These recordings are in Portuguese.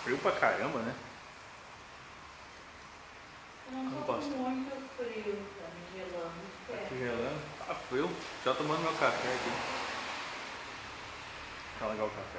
frio pra caramba, né? Não tô muito frio, tá me gelando. Tá te gelando? Tá frio. Já tomando meu café aqui. Tá legal o café.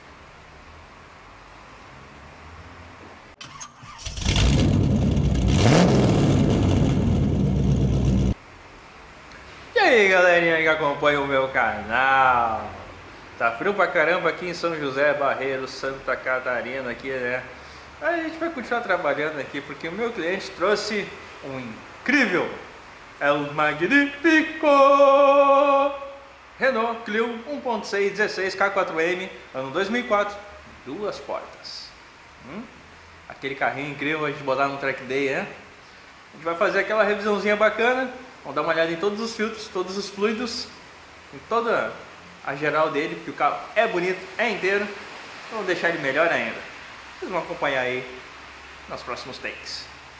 E aí, galerinha que acompanha o meu canal? Tá frio pra caramba aqui em São José Barreiro, Santa Catarina aqui, né? A gente vai continuar trabalhando aqui porque o meu cliente trouxe um incrível, é o magnífico Renault Clio 1.6 16 K4M, ano 2004, 2 portas. Aquele carrinho incrível a gente botar no track day, né? A gente vai fazer aquela revisãozinha bacana, vamos dar uma olhada em todos os filtros, todos os fluidos, em toda a geral dele, porque o carro é bonito, é inteiro. Vamos deixar ele melhor ainda. Vocês vão acompanhar aí nos próximos takes.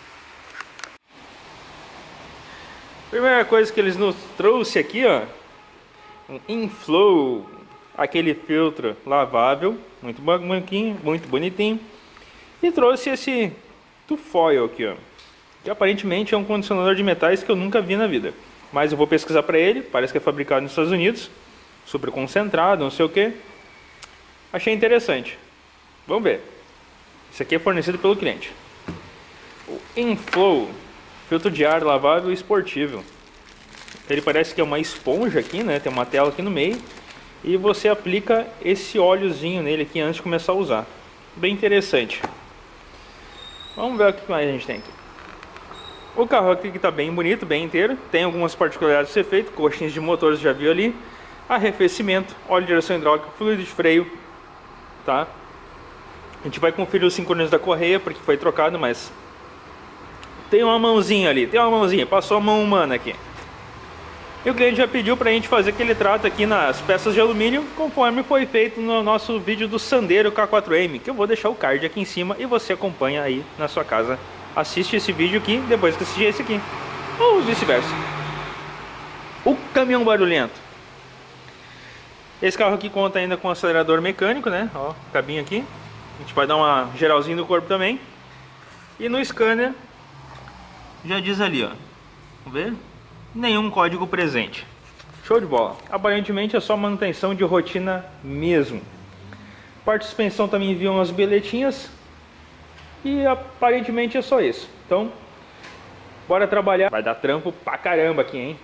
Primeira coisa que eles nos trouxe aqui, ó, um Inflow, aquele filtro lavável, muito bonitinho, e trouxe esse Tufoil aqui, ó, que aparentemente é um condicionador de metais que eu nunca vi na vida, mas eu vou pesquisar para ele. Parece que é fabricado nos Estados Unidos, super concentrado, não sei o que. Achei interessante. Vamos ver. Isso aqui é fornecido pelo cliente. O Inflow, filtro de ar lavável e esportivo. Ele parece que é uma esponja aqui, né? Tem uma tela aqui no meio. E você aplica esse óleozinho nele aqui antes de começar a usar. Bem interessante. Vamos ver o que mais a gente tem aqui. O carro aqui está bem bonito, bem inteiro. Tem algumas particularidades a ser feito. Coxinhas de motores já viu ali. Arrefecimento, óleo de direção hidráulica, fluido de freio, tá? A gente vai conferir os sincronismos da correia porque foi trocado, mas tem uma mãozinha ali, passou a mão humana aqui. E o cliente já pediu pra gente fazer aquele trato aqui nas peças de alumínio, conforme foi feito no nosso vídeo do Sandero K4M, que eu vou deixar o card aqui em cima e você acompanha aí na sua casa. Assiste esse vídeo aqui depois que assistir esse aqui, ou vice-versa. O caminhão barulhento. Esse carro aqui conta ainda com acelerador mecânico, né? Ó, cabinho aqui. A gente vai dar uma geralzinha no corpo também. E no scanner já diz ali, ó. Vamos ver? Nenhum código presente. Show de bola. Aparentemente é só manutenção de rotina mesmo. Parte de suspensão também envia umas bilhetinhas. E aparentemente é só isso. Então, bora trabalhar. Vai dar trampo pra caramba aqui, hein?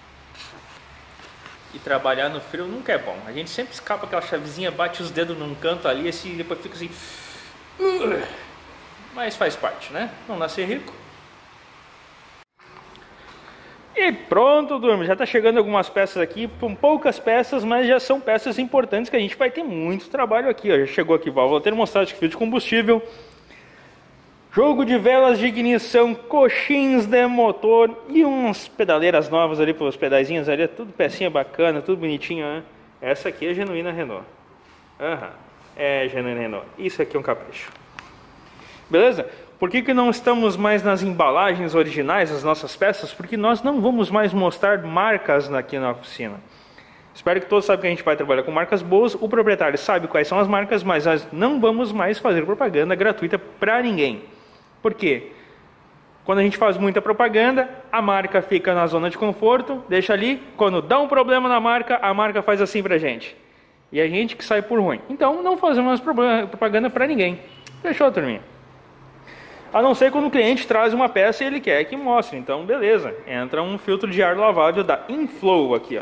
E trabalhar no frio nunca é bom. A gente sempre escapa aquela chavezinha, bate os dedos num canto ali, assim, depois fica assim. Mas faz parte, né? Não nascer rico. E pronto, turma. Já tá chegando algumas peças aqui, com poucas peças, mas já são peças importantes que a gente vai ter muito trabalho aqui, ó. Já chegou aqui válvula termostática, fio de combustível, jogo de velas de ignição, coxins de motor e umas pedaleiras novas ali, pelos pedaizinhos ali, tudo pecinha bacana, tudo bonitinho, né? Essa aqui é genuína Renault. É genuína Renault. Isso aqui é um capricho. Beleza? Por que não estamos mais nas embalagens originais das nossas peças? Porque nós não vamos mais mostrar marcas aqui na oficina. Espero que todos saibam que a gente vai trabalhar com marcas boas. O proprietário sabe quais são as marcas, mas nós não vamos mais fazer propaganda gratuita para ninguém. Por quê? Quando a gente faz muita propaganda, a marca fica na zona de conforto, deixa ali. Quando dá um problema na marca, a marca faz assim pra gente. E a gente que sai por ruim. Então não fazemos propaganda pra ninguém. Fechou, turminha? A não ser quando o cliente traz uma peça e ele quer que mostre. Então beleza, entra um filtro de ar lavável da Inflow aqui, ó.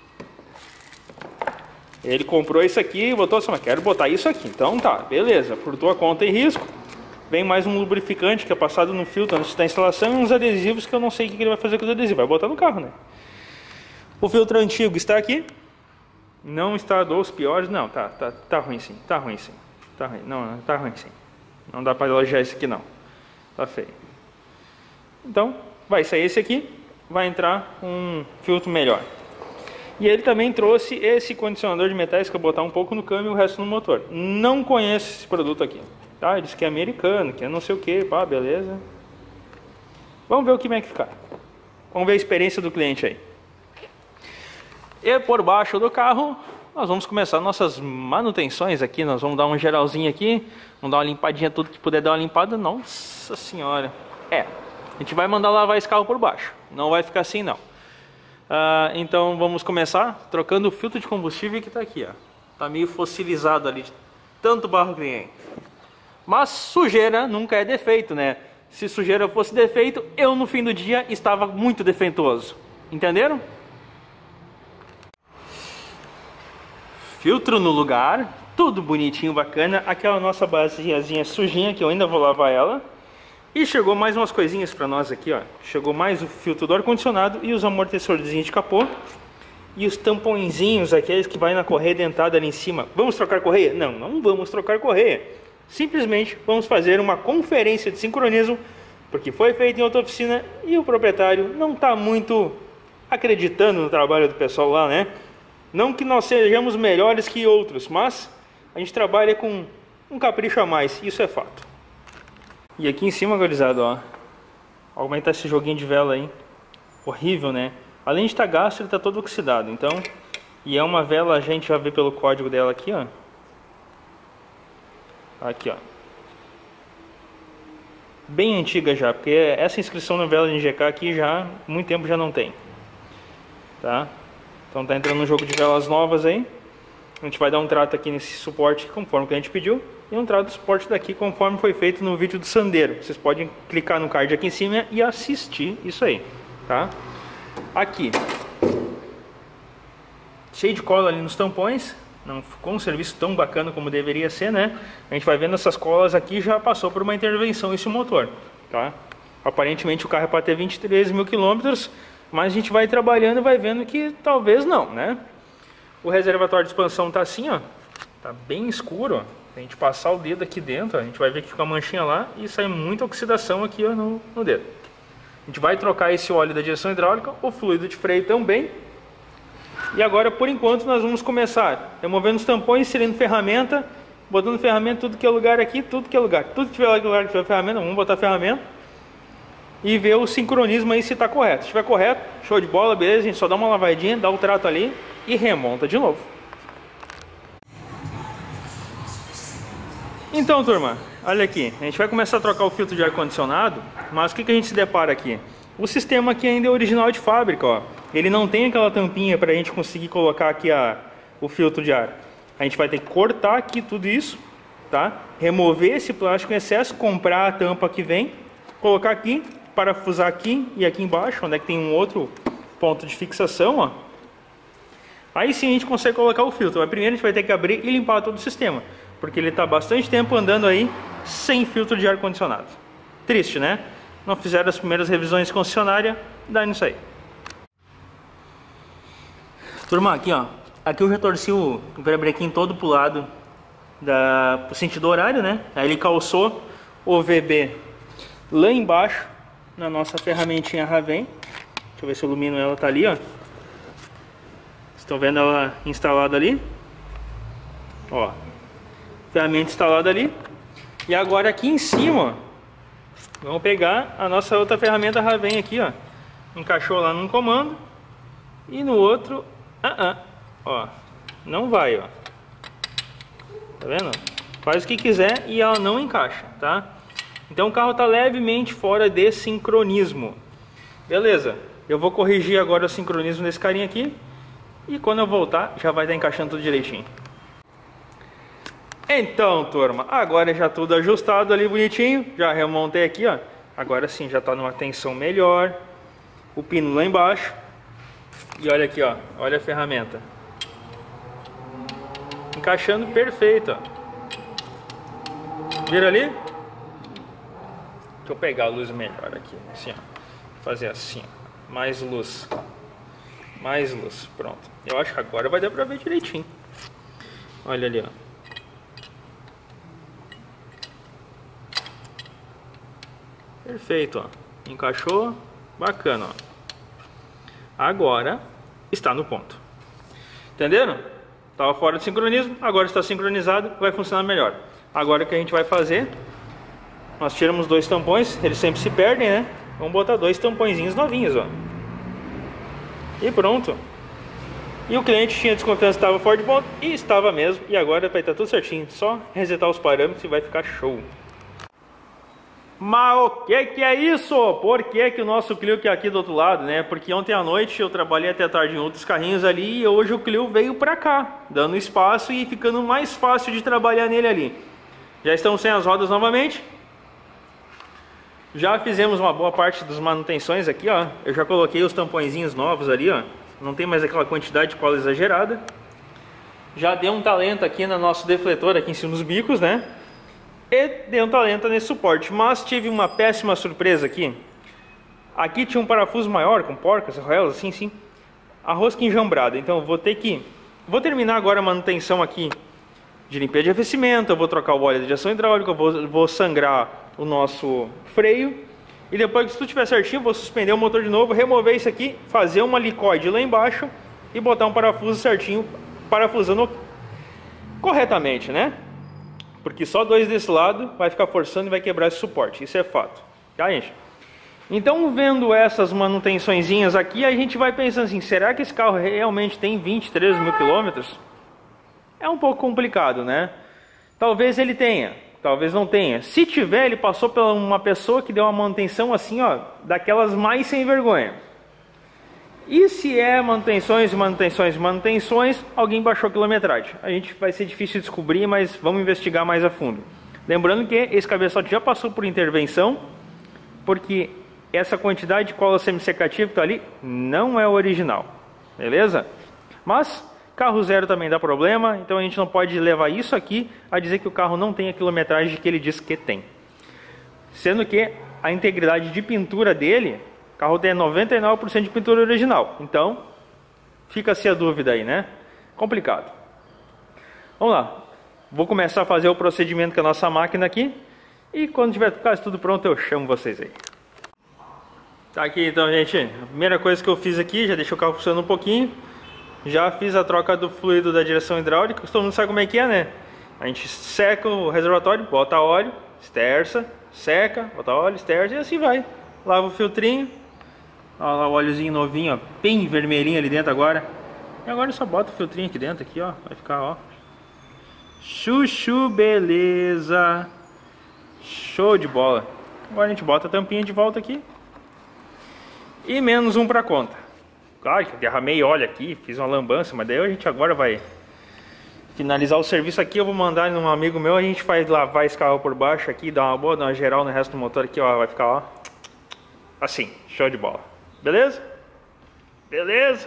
Ele comprou isso aqui e botou assim, mas quero botar isso aqui. Então tá, beleza, por tua conta e risco. Vem mais um lubrificante que é passado no filtro antes da instalação e uns adesivos que eu não sei o que ele vai fazer com os adesivos. Vai botar no carro, né? O filtro antigo está aqui. Não está dos piores. Não, tá ruim sim. Tá ruim sim. Tá ruim. Não, tá ruim sim. Não dá para elogiar esse aqui não. Tá feio. Então, vai sair esse aqui. Vai entrar um filtro melhor. E ele também trouxe esse condicionador de metais que eu vou botar um pouco no câmbio e o resto no motor. Não conheço esse produto aqui. Tá? Ele disse que é americano, que é não sei o que, pá, beleza. Vamos ver o que vai ficar. Vamos ver a experiência do cliente aí. E por baixo do carro nós vamos começar nossas manutenções aqui. Nós vamos dar um geralzinho aqui, vamos dar uma limpadinha, tudo que puder dar uma limpada. Nossa senhora. A gente vai mandar lavar esse carro por baixo, não vai ficar assim não. Então vamos começar trocando o filtro de combustível que está aqui, ó. Tá meio fossilizado ali, de tanto barro que tem. Mas sujeira nunca é defeito, né? Se sujeira fosse defeito, eu no fim do dia estava muito defeituoso. Entenderam? Filtro no lugar, tudo bonitinho, bacana. Aquela nossa baseazinha sujinha que eu ainda vou lavar ela. E chegou mais umas coisinhas para nós aqui, ó. Chegou mais o filtro do ar-condicionado e os amortecedorzinhos de capô. E os tampõezinhos, aqueles que vai na correia dentada ali em cima. Vamos trocar correia? Não, não vamos trocar correia. Simplesmente vamos fazer uma conferência de sincronismo, porque foi feito em outra oficina e o proprietário não está muito acreditando no trabalho do pessoal lá, né? Não que nós sejamos melhores que outros, mas a gente trabalha com um capricho a mais, isso é fato. E aqui em cima, gurizada, ó, como é que tá esse joguinho de vela aí? Horrível, né? Além de estar gasto, ele está todo oxidado, então... E é uma vela, a gente já vê pelo código dela aqui, ó. Aqui, ó. Bem antiga já, porque essa inscrição na vela de NGK aqui já, muito tempo já não tem. Tá? Então tá entrando um jogo de velas novas aí. A gente vai dar um trato aqui nesse suporte conforme que a gente pediu. E um trato do suporte daqui conforme foi feito no vídeo do Sandero. Vocês podem clicar no card aqui em cima e assistir isso aí. Tá? Aqui. Cheio de cola ali nos tampões. Não ficou um serviço tão bacana como deveria ser, né? A gente vai vendo essas colas aqui, já passou por uma intervenção esse motor, tá? Aparentemente o carro é para ter 23 mil quilômetros, mas a gente vai trabalhando e vai vendo que talvez não, né? O reservatório de expansão tá assim, ó. Tá bem escuro, ó. Se a gente passar o dedo aqui dentro, ó, a gente vai ver que fica uma manchinha lá e sai muita oxidação aqui, ó, no dedo. A gente vai trocar esse óleo da direção hidráulica, o fluido de freio também. E agora, por enquanto, nós vamos começar removendo os tampões, inserindo ferramenta, botando ferramenta, tudo que é lugar aqui, tudo que é lugar. Tudo que tiver lugar que tiver ferramenta, vamos botar ferramenta. E ver o sincronismo aí se está correto. Se estiver correto, show de bola, beleza, a gente só dá uma lavadinha, dá o trato ali e remonta de novo. Então, turma, olha aqui, a gente vai começar a trocar o filtro de ar-condicionado, mas o que a gente se depara aqui? O sistema aqui ainda é original de fábrica, ó. Ele não tem aquela tampinha para a gente conseguir colocar aqui o filtro de ar. A gente vai ter que cortar aqui tudo isso, tá? Remover esse plástico em excesso, comprar a tampa que vem, colocar aqui, parafusar aqui e aqui embaixo, onde é que tem um outro ponto de fixação, ó. Aí sim a gente consegue colocar o filtro. Mas primeiro a gente vai ter que abrir e limpar todo o sistema, porque ele está bastante tempo andando aí sem filtro de ar-condicionado. Triste, né? Não fizeram as primeiras revisões de concessionária, dá nisso aí. Turma, aqui ó, aqui eu já torci o virabrequim todo pro lado pro sentido horário, né? Aí ele calçou o VB lá embaixo na nossa ferramentinha Raven. Deixa eu ver se eu ilumino ela, tá ali, ó. Estão vendo ela instalada ali? Ó, ferramenta instalada ali. E agora aqui em cima, ó, vamos pegar a nossa outra ferramenta Raven aqui, ó. Encaixou lá num comando e no outro, ó, não vai, ó. Tá vendo? Faz o que quiser e ela não encaixa, tá? Então o carro tá levemente fora de sincronismo. Beleza, eu vou corrigir agora o sincronismo desse carinha aqui e quando eu voltar já vai estar encaixando tudo direitinho. Então, turma, agora já tudo ajustado ali bonitinho, já remontei aqui, ó. Agora sim, já tá numa tensão melhor. O pino lá embaixo. E olha aqui, ó, olha a ferramenta. Encaixando perfeito, ó. Vira ali? Deixa eu pegar a luz melhor aqui, assim, ó. Fazer assim, ó. Mais luz. Mais luz, pronto. Eu acho que agora vai dar pra ver direitinho. Olha ali, ó. Perfeito, ó. Encaixou, bacana, ó. Agora está no ponto. Entenderam? Estava fora de sincronismo, agora está sincronizado, vai funcionar melhor. Agora o que a gente vai fazer? Nós tiramos dois tampões, eles sempre se perdem, né? Vamos botar dois tampõezinhos novinhos, ó. E pronto. E o cliente tinha desconfiança que estava fora de ponto, e estava mesmo. E agora vai estar tudo certinho, só resetar os parâmetros e vai ficar show. Mas o que é isso? Por que o nosso Clio que é aqui do outro lado, né? Porque ontem à noite eu trabalhei até tarde em outros carrinhos ali e hoje o Clio veio pra cá, dando espaço e ficando mais fácil de trabalhar nele ali. Já estamos sem as rodas novamente. Já fizemos uma boa parte das manutenções aqui, ó. Eu já coloquei os tampõezinhos novos ali, ó. Não tem mais aquela quantidade de cola exagerada. Já dei um talento aqui no nosso defletor aqui em cima dos bicos, né? E dei um talento nesse suporte. Mas tive uma péssima surpresa aqui. Aqui tinha um parafuso maior, com porcas, arruelas, assim, sim. A rosca enjambrada. Então eu vou ter que... Vou terminar agora a manutenção aqui de limpeza de aquecimento. Eu vou trocar o óleo de injeção hidráulica. Eu vou sangrar o nosso freio. E depois que tudo estiver certinho, eu vou suspender o motor de novo, remover isso aqui, fazer uma licoide lá embaixo e botar um parafuso certinho, parafusando corretamente, né? Porque só dois desse lado vai ficar forçando e vai quebrar esse suporte, isso é fato, tá, gente? Então, vendo essas manutençõezinhas aqui, a gente vai pensando assim, será que esse carro realmente tem 23 mil quilômetros? É um pouco complicado, né? Talvez ele tenha, talvez não tenha. Se tiver, ele passou por uma pessoa que deu uma manutenção assim, ó, daquelas mais sem vergonha. E se é manutenções, alguém baixou a quilometragem. A gente vai ser difícil de descobrir, mas vamos investigar mais a fundo. Lembrando que esse cabeçote já passou por intervenção, porque essa quantidade de cola semi-secativa que está ali não é o original, beleza? Mas carro zero também dá problema, então a gente não pode levar isso aqui a dizer que o carro não tem a quilometragem que ele diz que tem. Sendo que a integridade de pintura dele, o carro tem 99% de pintura original. Então, fica-se a dúvida aí, né? Complicado. Vamos lá. Vou começar a fazer o procedimento com a nossa máquina aqui. E quando tiver quase tudo pronto, eu chamo vocês aí. Tá aqui então, gente. A primeira coisa que eu fiz aqui, já deixei o carro funcionando um pouquinho. Já fiz a troca do fluido da direção hidráulica. Todo mundo sabe como é que é, né? A gente seca o reservatório, bota óleo, esterça, seca, bota óleo, esterça e assim vai. Lava o filtrinho. Olha lá o óleozinho novinho, ó, bem vermelhinho ali dentro agora. E agora só bota o filtrinho aqui dentro, aqui, ó. Vai ficar, ó. Chuchu, beleza. Show de bola. Agora a gente bota a tampinha de volta aqui. E menos um pra conta. Claro que eu derramei óleo aqui, fiz uma lambança, mas daí a gente agora vai finalizar o serviço aqui. Eu vou mandar num amigo meu, a gente vai lavar esse carro por baixo aqui, dar uma boa, dar uma geral no resto do motor aqui, ó. Vai ficar, ó, assim, show de bola. Beleza? Beleza?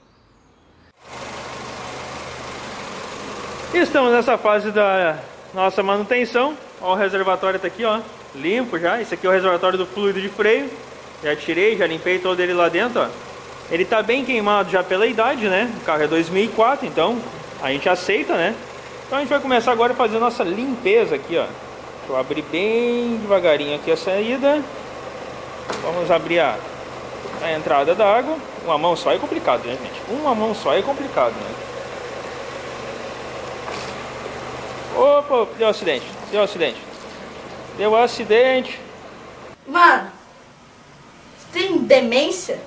Estamos nessa fase da nossa manutenção. Ó, o reservatório tá aqui, ó, limpo já. Esse aqui é o reservatório do fluido de freio. Já tirei, já limpei todo ele lá dentro, ó. Ele tá bem queimado já pela idade, né? O carro é 2004, então a gente aceita, né? Então a gente vai começar agora a fazer a nossa limpeza aqui, ó. Deixa eu abrir bem devagarinho aqui a saída. Vamos abrir a entrada da água. Uma mão só é complicado, né, gente? Uma mão só é complicado, né? Opa, deu um acidente, deu um acidente. Deu um acidente. Mano, você tem demência?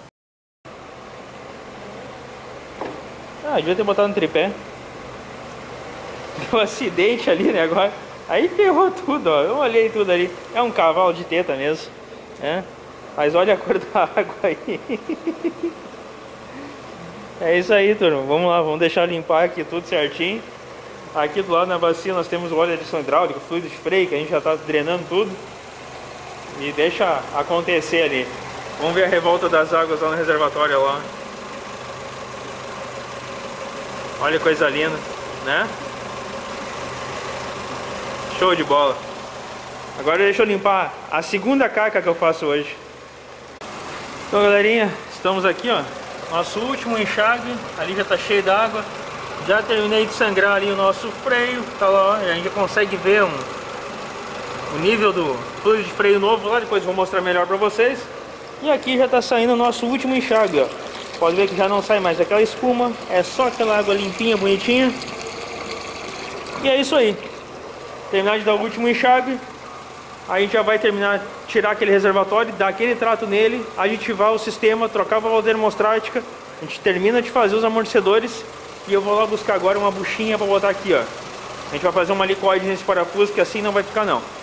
Ah, devia ter botado no tripé. Deu um acidente ali, né, agora. Aí ferrou tudo, ó. Eu olhei tudo ali. É um cavalo de teta mesmo, né? Mas olha a cor da água aí. É isso aí, turma. Vamos lá, vamos deixar limpar aqui tudo certinho. Aqui do lado na bacia nós temos o óleo de adição hidráulica, fluido de freio, que a gente já está drenando tudo. E deixa acontecer ali. Vamos ver a revolta das águas lá no reservatório lá. Olha que coisa linda, né? Show de bola. Agora deixa eu limpar a segunda caca que eu faço hoje. Então, galerinha, estamos aqui, ó. Nosso último enxágue. Ali já tá cheio d'água. Já terminei de sangrar ali o nosso freio. Tá lá, ó. A gente já consegue ver o nível do fluido de freio novo lá. Depois eu vou mostrar melhor pra vocês. E aqui já tá saindo o nosso último enxágue, ó. Pode ver que já não sai mais aquela espuma. É só aquela água limpinha, bonitinha. E é isso aí. Terminar de dar o último enxágue. A gente já vai terminar, tirar aquele reservatório, dar aquele trato nele, aditivar o sistema, trocar a válvula termostática A gente termina de fazer os amortecedores e eu vou lá buscar agora uma buchinha para botar aqui, ó. A gente vai fazer uma helicoide nesse parafuso, que assim não vai ficar não.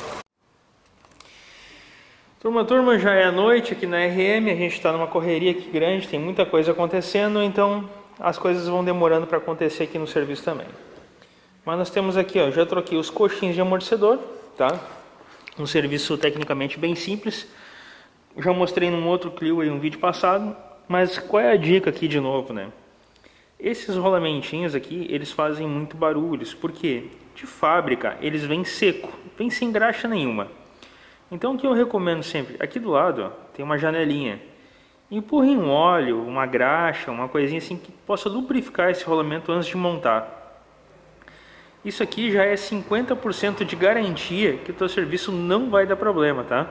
Turma, já é noite aqui na RM, a gente está numa correria aqui grande, tem muita coisa acontecendo, então as coisas vão demorando para acontecer aqui no serviço também. Mas nós temos aqui, ó, já troquei os coxins de amortecedor, tá? Um serviço tecnicamente bem simples. Já mostrei num outro Clio aí, um vídeo passado, mas qual é a dica aqui de novo, né? Esses rolamentinhos aqui, eles fazem muito barulhos, porque de fábrica eles vêm seco, vêm sem graxa nenhuma. Então o que eu recomendo sempre, aqui do lado, ó, tem uma janelinha. Empurre um óleo, uma graxa, uma coisinha assim que possa lubrificar esse rolamento antes de montar. Isso aqui já é 50% de garantia que o teu serviço não vai dar problema, tá?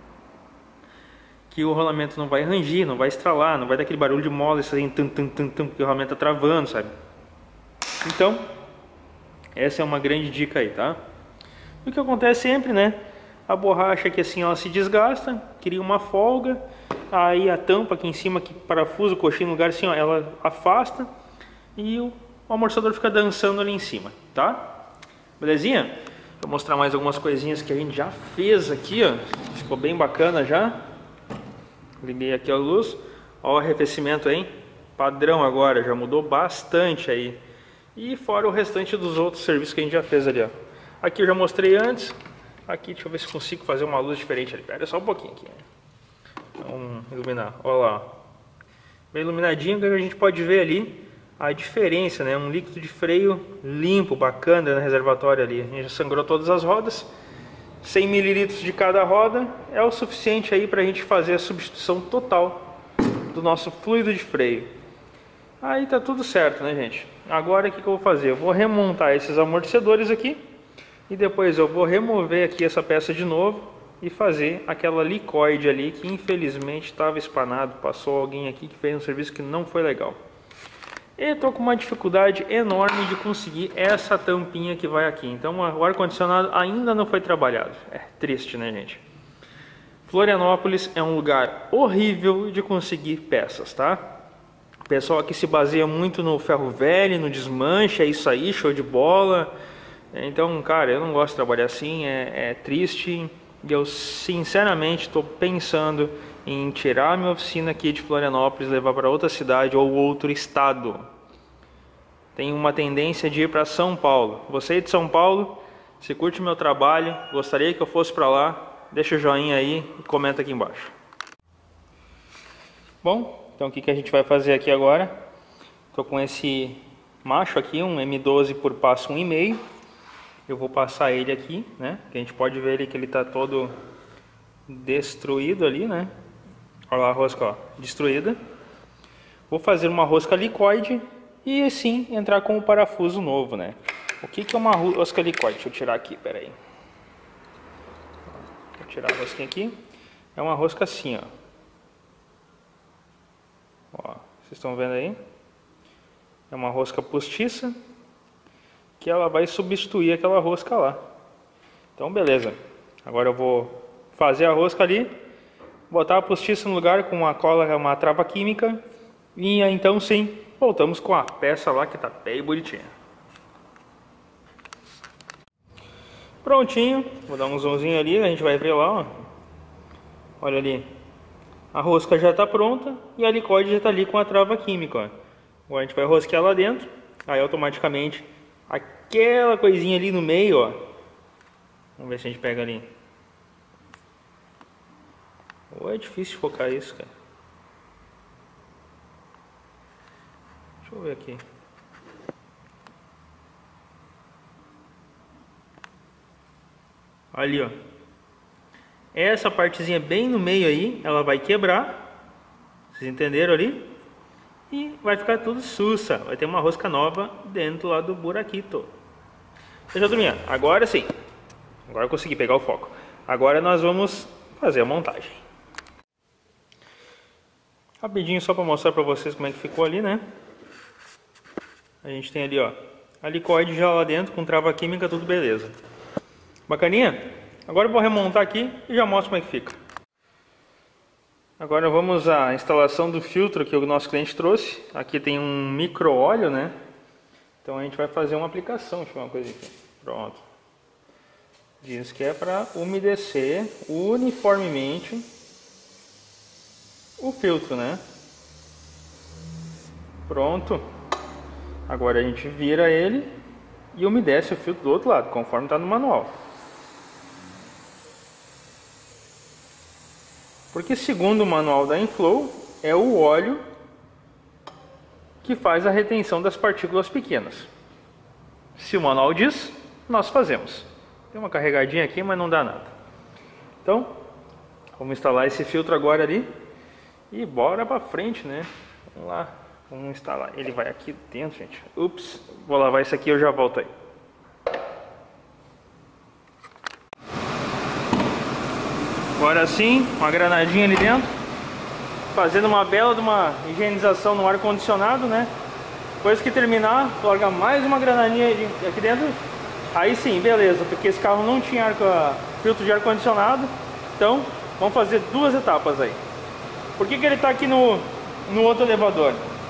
Que o rolamento não vai rangir, não vai estralar, não vai dar aquele barulho de mola, assim, porque o rolamento tá travando, sabe? Então, essa é uma grande dica aí, tá? O que acontece sempre, né? A borracha aqui assim, ela se desgasta, cria uma folga, aí a tampa aqui em cima, que parafusa o coxinho no lugar assim, ó, ela afasta e o amortecedor fica dançando ali em cima, tá? Belezinha? Vou mostrar mais algumas coisinhas que a gente já fez aqui, ó. Ficou bem bacana já. Liguei aqui a luz. Ó o arrefecimento aí. Padrão agora, já mudou bastante aí. E fora o restante dos outros serviços que a gente já fez ali, ó. Aqui eu já mostrei antes. Aqui, deixa eu ver se consigo fazer uma luz diferente ali. Pera só um pouquinho aqui. Vamos iluminar. Olha lá. Bem iluminadinho, que a gente pode ver ali a diferença, né? Um líquido de freio limpo, bacana no reservatório ali. A gente já sangrou todas as rodas. 100 ml de cada roda é o suficiente aí para a gente fazer a substituição total do nosso fluido de freio. Aí tá tudo certo, né, gente? Agora o que eu vou fazer? Eu vou remontar esses amortecedores aqui e depois eu vou remover aqui essa peça de novo e fazer aquela helicoide ali que infelizmente estava espanado. Passou alguém aqui que fez um serviço que não foi legal. E estou com uma dificuldade enorme de conseguir essa tampinha que vai aqui. Então o ar-condicionado ainda não foi trabalhado. É triste, né, gente? Florianópolis é um lugar horrível de conseguir peças, tá? O pessoal aqui se baseia muito no ferro velho, no desmanche, é isso aí, show de bola. Então, cara, eu não gosto de trabalhar assim, é triste. E eu sinceramente estou pensando em tirar a minha oficina aqui de Florianópolis, levar para outra cidade ou outro estado. Tenho uma tendência de ir para São Paulo. Você é de São Paulo, se curte o meu trabalho, gostaria que eu fosse para lá, deixa o joinha aí e comenta aqui embaixo. Bom, então o que a gente vai fazer aqui agora? Estou com esse macho aqui, um M12 por passo 1,5. Eu vou passar ele aqui, né? Que a gente pode ver ele que ele está todo destruído ali, né? Olha lá a rosca, ó, destruída. Vou fazer uma rosca helicoide e assim entrar com o parafuso novo, né? O que é uma rosca helicoide? Deixa eu tirar aqui, pera aí. Vou tirar a rosquinha aqui. É uma rosca assim, ó. Ó, vocês estão vendo aí? É uma rosca postiça que ela vai substituir aquela rosca lá. Então beleza. Agora eu vou fazer a rosca ali, botar a postiça no lugar com uma cola, uma trava química e então sim, voltamos com a peça lá que tá bem bonitinha. Prontinho, vou dar um zoomzinho ali, a gente vai ver lá, ó. Olha ali, a rosca já está pronta e a helicoide já está ali com a trava química, ó. Agora a gente vai rosquear lá dentro, aí automaticamente aquela coisinha ali no meio, ó. Vamos ver se a gente pega ali. Ou é difícil focar isso, cara. Deixa eu ver aqui. Ali, ó. Essa partezinha bem no meio aí, ela vai quebrar. Vocês entenderam ali? E vai ficar tudo sussa. Vai ter uma rosca nova dentro lá do buraquito. Deixa eu dormir. Agora sim. Agora eu consegui pegar o foco. Agora nós vamos fazer a montagem. Rapidinho só para mostrar para vocês como é que ficou ali, né? A gente tem ali, ó, a helicoide já lá dentro com trava química, tudo beleza. Bacaninha? Agora eu vou remontar aqui e já mostro como é que fica. Agora vamos à instalação do filtro que o nosso cliente trouxe. Aqui tem um micro óleo, né? Então a gente vai fazer uma aplicação, deixa eu ver uma coisa aqui. Pronto. Diz que é para umedecer uniformemente o filtro, né? Pronto. Agora a gente vira ele e umedece o filtro do outro lado, conforme está no manual. Porque segundo o manual da Inflow, é o óleo que faz a retenção das partículas pequenas. Se o manual diz, nós fazemos. Tem uma carregadinha aqui, mas não dá nada. Então, vamos instalar esse filtro agora ali e bora pra frente, né? Vamos lá, vamos instalar. Ele vai aqui dentro, gente. Ups, vou lavar isso aqui e eu já volto aí. Agora sim, uma granadinha ali dentro, fazendo uma bela de uma higienização no ar condicionado, né? Depois que terminar, larga mais uma granadinha aqui dentro. Aí sim, beleza, porque esse carro não tinha filtro de ar condicionado. Então, vamos fazer duas etapas aí. Por que ele está aqui no outro elevador?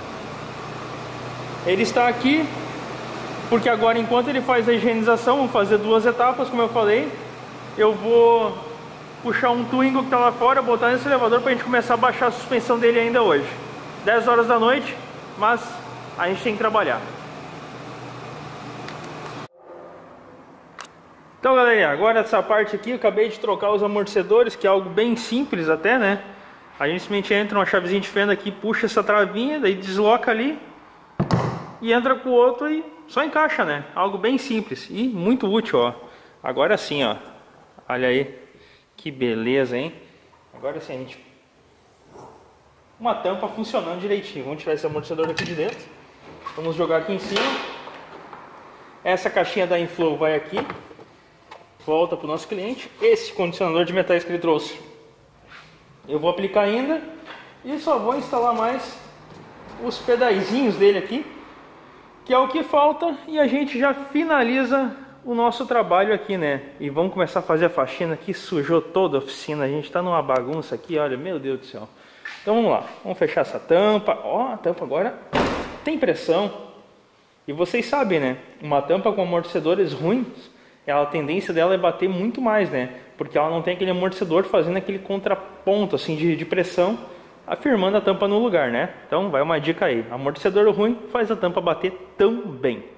Ele está aqui porque agora, enquanto ele faz a higienização, vamos fazer duas etapas, como eu falei. Eu vou puxar um Twingo que está lá fora, botar nesse elevador para a gente começar a baixar a suspensão dele ainda hoje. 10 horas da noite, mas a gente tem que trabalhar. Então, galerinha, agora essa parte aqui, eu acabei de trocar os amortecedores, que é algo bem simples até, né? A gente simplesmente entra uma chavezinha de fenda aqui, puxa essa travinha, daí desloca ali e entra com o outro e só encaixa, né? Algo bem simples e muito útil, ó. Agora sim, ó. Olha aí. Que beleza, hein? Agora sim, a gente... uma tampa funcionando direitinho. Vamos tirar esse amortecedor aqui de dentro. Vamos jogar aqui em cima. Essa caixinha da Inflow vai aqui. Volta para o nosso cliente. Esse condicionador de metais que ele trouxe, eu vou aplicar ainda. E só vou instalar mais os pedaizinhos dele aqui, que é o que falta. E a gente já finaliza o nosso trabalho aqui, né? E vamos começar a fazer a faxina aqui. Sujou toda a oficina, a gente tá numa bagunça aqui, olha, meu Deus do céu. Então vamos lá, vamos fechar essa tampa. Ó, a tampa agora tem pressão. E vocês sabem, né? Uma tampa com amortecedores ruins, a tendência dela é bater muito mais, né? Porque ela não tem aquele amortecedor fazendo aquele contraponto assim de pressão, afirmando a tampa no lugar, né? Então vai uma dica aí, amortecedor ruim faz a tampa bater tão bem.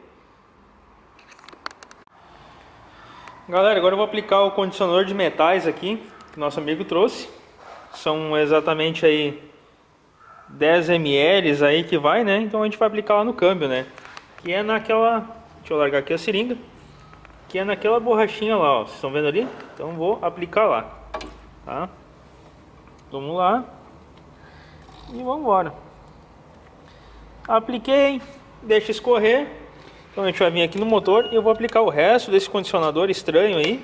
Galera, agora eu vou aplicar o condicionador de metais aqui que nosso amigo trouxe. São exatamente aí 10 ml aí que vai, né? Então a gente vai aplicar lá no câmbio, né? Que é naquela... deixa eu largar aqui a seringa. Que é naquela borrachinha lá, ó. Vocês estão vendo ali? Então vou aplicar lá, tá? Vamos lá. E vamos embora. Apliquei. Deixa escorrer. Então a gente vai vir aqui no motor e eu vou aplicar o resto desse condicionador estranho aí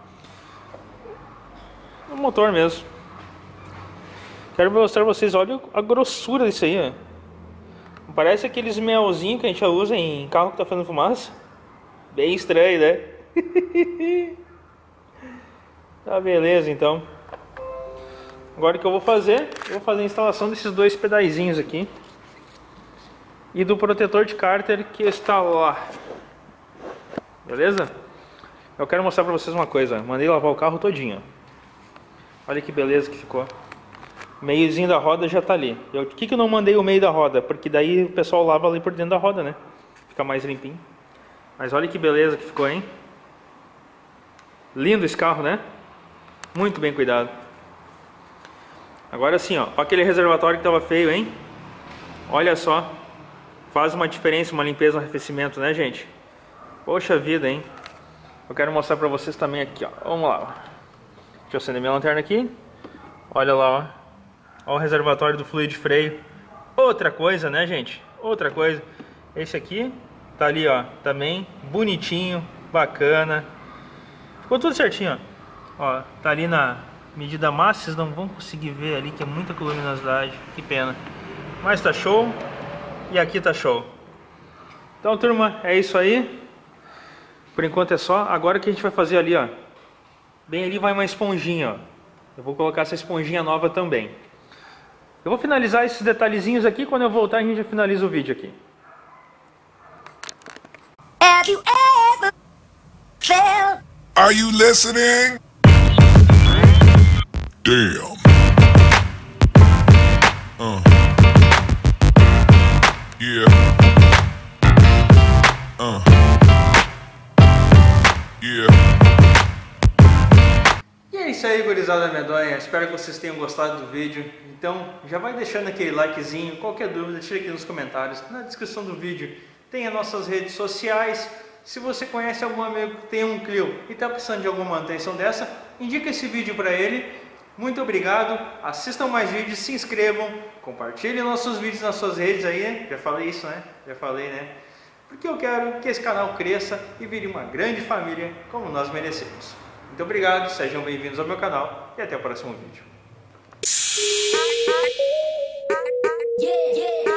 no motor mesmo. Quero mostrar pra vocês, olha a grossura disso aí, ó. Parece aqueles melzinhos que a gente usa em carro que tá fazendo fumaça. Bem estranho, né? Tá, beleza então. Agora o que eu vou fazer? Eu vou fazer a instalação desses dois pedaizinhos aqui e do protetor de cárter que está lá. Beleza? Eu quero mostrar pra vocês uma coisa. Mandei lavar o carro todinho. Olha que beleza que ficou. O meiozinho da roda já tá ali. Por que eu não mandei o meio da roda? Porque daí o pessoal lava ali por dentro da roda, né? Fica mais limpinho. Mas olha que beleza que ficou, hein? Lindo esse carro, né? Muito bem cuidado. Agora sim, ó. Olha aquele reservatório que tava feio, hein? Olha só. Faz uma diferença, uma limpeza, um arrefecimento, né, gente? Poxa vida, hein? Eu quero mostrar pra vocês também aqui, ó. Vamos lá, ó. Deixa eu acender minha lanterna aqui. Olha lá, ó. Olha o reservatório do fluido de freio. Outra coisa, né, gente? Outra coisa. Esse aqui tá ali, ó. Também bonitinho, bacana. Ficou tudo certinho, ó. Ó, tá ali na medida máxima. Vocês não vão conseguir ver ali, que é muita luminosidade. Que pena. Mas tá show. E aqui tá show. Então, turma, é isso aí. Por enquanto é só. Agora o que a gente vai fazer ali, ó. Bem ali vai uma esponjinha, ó. Eu vou colocar essa esponjinha nova também. Eu vou finalizar esses detalhezinhos aqui, quando eu voltar a gente já finaliza o vídeo aqui. Have you ever felt? Are you listening? Damn. Yeah. Yeah. E é isso aí, gurizada medonha. Espero que vocês tenham gostado do vídeo. Então, já vai deixando aquele likezinho. Qualquer dúvida, tira aqui nos comentários. Na descrição do vídeo tem as nossas redes sociais. Se você conhece algum amigo que tem um Clio e está precisando de alguma manutenção dessa, indica esse vídeo para ele. Muito obrigado. Assistam mais vídeos, se inscrevam, compartilhem nossos vídeos nas suas redes aí, né? Já falei isso, né? Já falei, né? Porque eu quero que esse canal cresça e vire uma grande família como nós merecemos. Muito obrigado, sejam bem-vindos ao meu canal e até o próximo vídeo. Yeah, yeah.